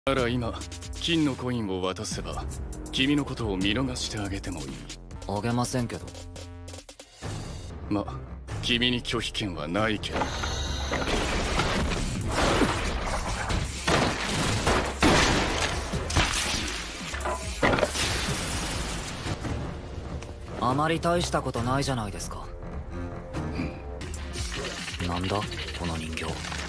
なら今金のコインを渡せば君のことを見逃してあげてもいい。 あげませんけど。 ま、君に拒否権はないけど。 あまり大したことないじゃないですか。なんだこの人形。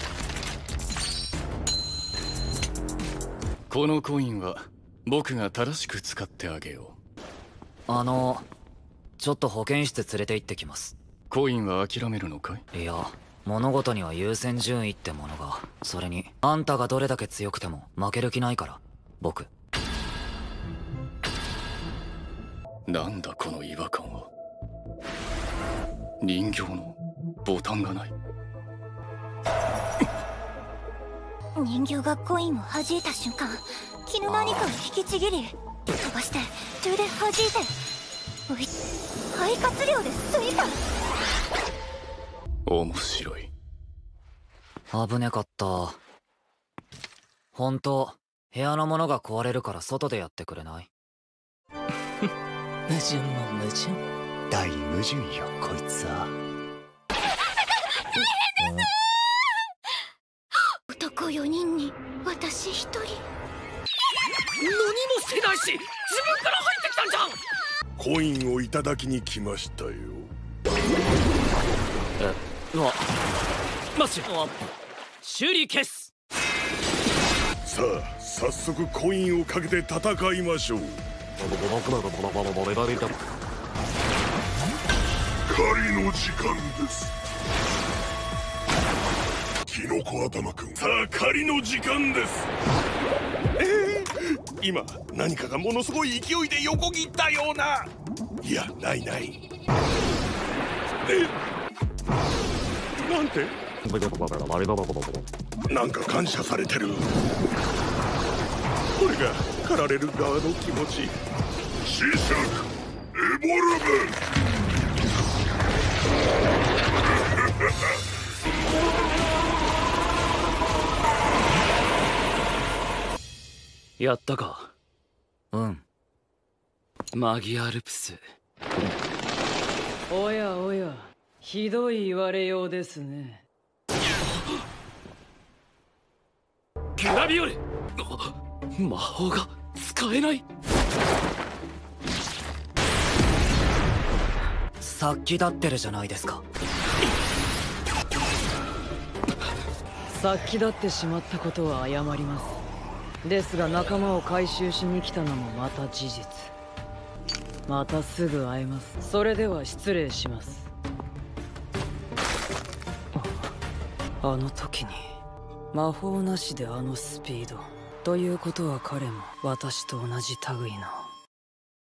このコインは僕が正しく使ってあげよう。 ちょっと保健室連れて行ってきます。 コインは諦めるのかい？ いや、物事には優先順位ってものが。それにあんたがどれだけ強くても負ける気ないから。僕。 なんだこの違和感は。人形のボタンがない。 人形がコインを弾いた瞬間、気の何かを引きちぎり飛ばして銃で弾いて、肺活量でスイカ。 面白い。 危ねかった。本当部屋のものが壊れるから外でやってくれない？ 矛盾も矛盾。大矛盾よこいつは。 男4人に私1人。何もしてないし、自分から入ってきたんじゃん。 コインをいただきに来ましたよ。 マッシュ修理消す。 さあ早速コインをかけて戦いましょう。狩りの時間です。キノコ頭くん、さあ狩りの時間です。今何かがものすごい勢いで横切ったような。いや、ないない。なんてなんか感謝されてる。これが狩られる側の気持ち。磁石エボルブ。 やったか？ うん。 マギアルプス。 おやおや、ひどい言われようですね。 グラビオル。魔法が使えない。 殺気立ってるじゃないですか。 殺気立ってしまったことは謝ります。ですが仲間を回収しに来たのもまた事実。またすぐ会えます。それでは失礼します。あの時に魔法なしであのスピードということは、彼も私と同じ類の